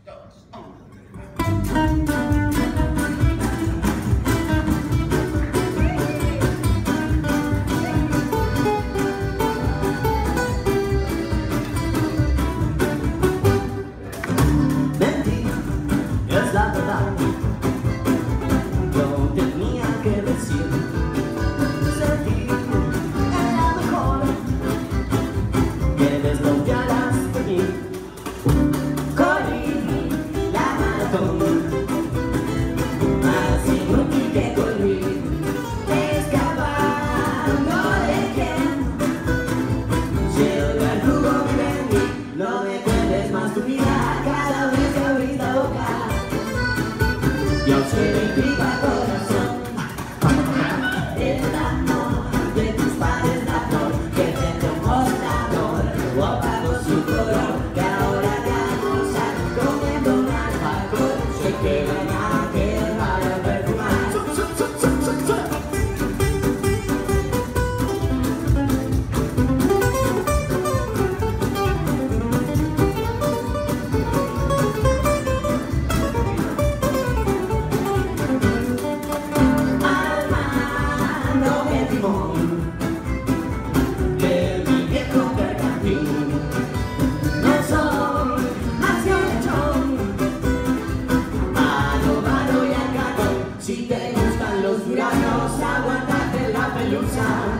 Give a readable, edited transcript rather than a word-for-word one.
2, 1. Es la verdad, yo tenía que decir, sentí era mejor que desbloquearas de mí. Corrí la maratón, más inútil que corrí, escapando de quien llega el jugo de mí. No me cuentes más tu vida cada vez que abrís la boca. Yo soy mi pipa corazón. El amor de tus padres, la flor que vende un mostrador, luego pagó su color, que ahora ya no sale comiendo un alfajor. Sé que van a quemar el perfumar. De mi viejo bergantín, no soy más que un lechón, malo y al gatón. Si te gustan los duranos, aguántate la pelusa.